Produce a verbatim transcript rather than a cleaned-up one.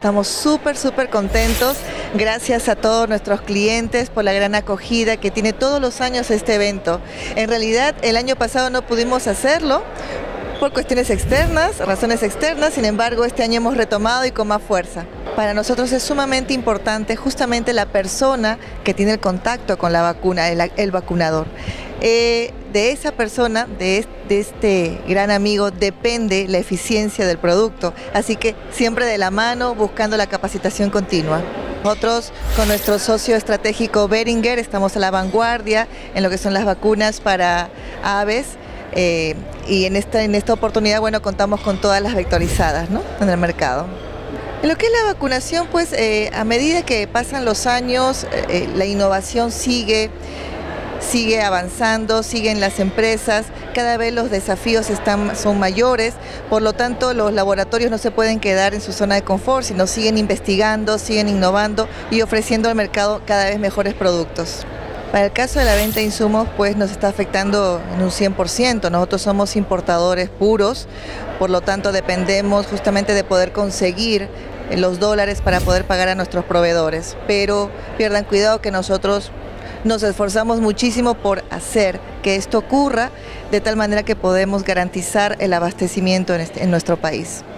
Estamos súper, súper contentos. Gracias a todos nuestros clientes por la gran acogida que tiene todos los años este evento. En realidad, el año pasado no pudimos hacerlo por cuestiones externas, razones externas, sin embargo, este año hemos retomado y con más fuerza. Para nosotros es sumamente importante justamente la persona que tiene el contacto con la vacuna, el, el vacunador. Eh, de esa persona, de, de este gran amigo, depende la eficiencia del producto, así que siempre de la mano, buscando la capacitación continua. Nosotros, con nuestro socio estratégico Boehringer, estamos a la vanguardia en lo que son las vacunas para aves. Eh, y en esta, en esta oportunidad, bueno, contamos con todas las vectorizadas, ¿no?, en el mercado. En lo que es la vacunación, pues eh, a medida que pasan los años, eh, la innovación sigue, sigue avanzando, siguen las empresas, cada vez los desafíos están, son mayores, por lo tanto los laboratorios no se pueden quedar en su zona de confort, sino siguen investigando, siguen innovando y ofreciendo al mercado cada vez mejores productos. Para el caso de la venta de insumos, pues nos está afectando en un cien por ciento. Nosotros somos importadores puros, por lo tanto dependemos justamente de poder conseguir los dólares para poder pagar a nuestros proveedores. Pero pierdan cuidado que nosotros nos esforzamos muchísimo por hacer que esto ocurra de tal manera que podemos garantizar el abastecimiento en, este, en nuestro país.